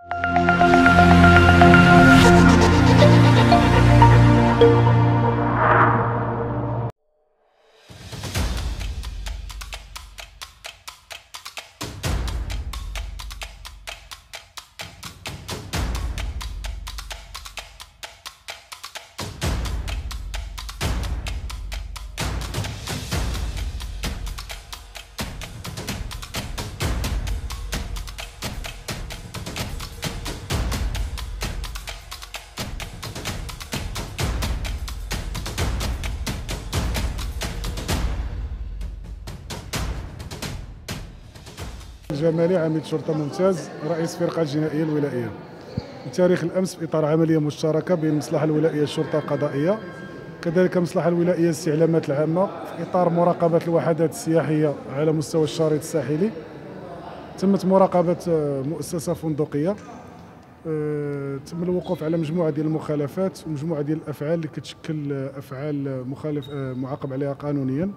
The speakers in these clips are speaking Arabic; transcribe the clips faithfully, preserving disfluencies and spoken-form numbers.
جمالي، عميد شرطة ممتاز، رئيس فرقة الجنائية الولائية. بتاريخ الأمس في إطار عملية مشتركة بين المصلحة الولائية الشرطة القضائية كذلك المصلحة الولائية الاستعلامات العامة في إطار مراقبة الوحدات السياحية على مستوى الشريط الساحلي. تمت مراقبة مؤسسة فندقية، تم الوقوف على مجموعة ديال المخالفات ومجموعة ديال الأفعال اللي كتشكل أفعال مخالف معاقب عليها قانونيا،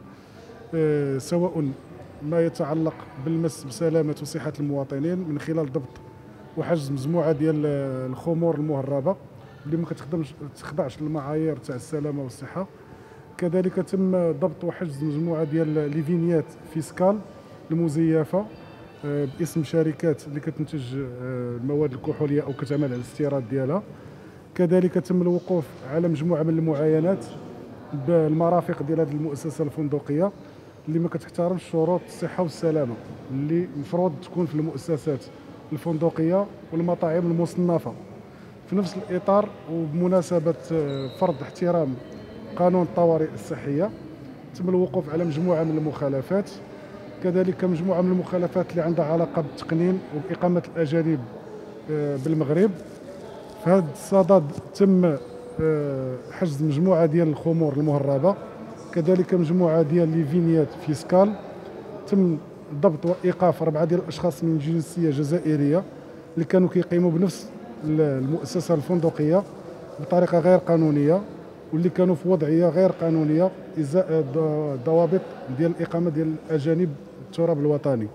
سواء ما يتعلق بالمس بسلامة وصحة المواطنين من خلال ضبط وحجز مجموعة ديال الخمور المهربة اللي ما كتخدمش تخضعش للمعايير تاع السلامة والصحة. كذلك تم ضبط وحجز مجموعة ديال ليفينيات فيسكال المزيفة باسم شركات اللي كتنتج المواد الكحولية أو كتعمل على الاستيراد ديالها. كذلك تم الوقوف على مجموعة من المعاينات بالمرافق ديال هذه المؤسسة الفندقية اللي ما كتحترمش شروط الصحة والسلامة اللي المفروض تكون في المؤسسات الفندقية والمطاعم المصنفة. في نفس الإطار وبمناسبة فرض احترام قانون الطوارئ الصحية تم الوقوف على مجموعة من المخالفات، كذلك مجموعة من المخالفات اللي عندها علاقة بالتقنين وبإقامة الأجانب بالمغرب. في هذا الصدد تم حجز مجموعة ديال الخمور المهربة، كذلك مجموعة ديال ليفينيات فيسكال. تم ضبط وإيقاف أربعة ديال الأشخاص من جنسية جزائرية اللي كانوا كيقيموا بنفس المؤسسة الفندقية بطريقة غير قانونية واللي كانوا في وضعية غير قانونية إزاء ضوابط ديال الإقامة ديال الأجانب التراب الوطني.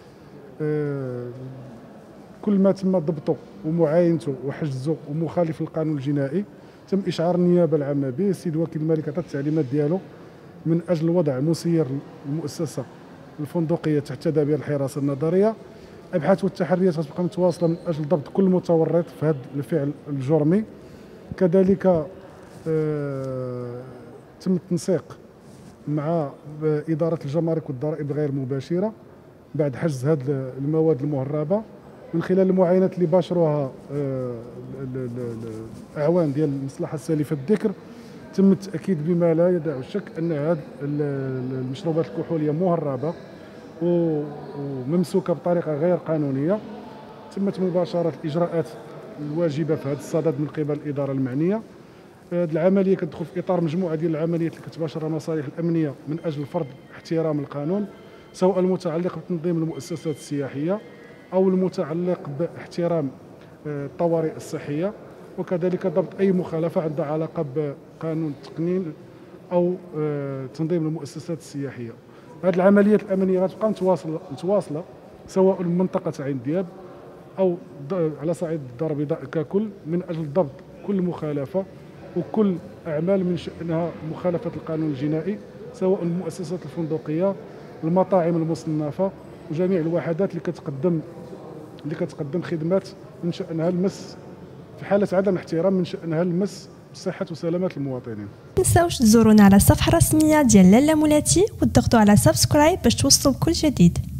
كل ما تم ضبطه ومعاينته وحجزه ومخالف للقانون الجنائي تم إشعار النيابة العامة به. السيد وكيل الملك عطى التعليمات ديالو من أجل وضع مسير المؤسسة الفندقية تحت تدابير الحراسة النظرية. الأبحاث والتحريات غتبقى متواصلة من أجل ضبط كل متورط في هذا الفعل الجرمي. كذلك آه تم التنسيق مع إدارة الجمارك والضرائب غير المباشرة بعد حجز هذه المواد المهربة من خلال المعاينات اللي باشروها آه الأعوان ديال المصلحة السالفة الذكر. تم التأكيد بما لا يدع الشك أن هذه المشروبات الكحولية مهربة وممسوكة بطريقة غير قانونية. تمت مباشرة الإجراءات الواجبة في هذا الصدد من قبل الإدارة المعنية. هذه العملية كتدخل في إطار مجموعة ديال العمليات اللي كتباشرها المصالح الأمنية من أجل فرض احترام القانون، سواء المتعلق بتنظيم المؤسسات السياحية أو المتعلق باحترام الطوارئ الصحية، وكذلك ضبط أي مخالفة عندها علاقة بقانون التقنين أو تنظيم المؤسسات السياحية. هذه العمليات الأمنية غتبقى متواصلة متواصلة سواء من منطقة عين دياب أو على صعيد الدار البيضاء ككل من أجل ضبط كل مخالفة وكل أعمال من شأنها مخالفة القانون الجنائي، سواء المؤسسات الفندقية المطاعم المصنفة وجميع الوحدات اللي كتقدم اللي كتقدم خدمات من شأنها المس في حالة عدم احترام من شأنها المس بصحة وسلامة المواطنين. ما تنساوش تزورونا على الصفحة الرسمية ديال لالا مولاتي وتضغطوا على سبسكرايب باش توصلوا بكل جديد.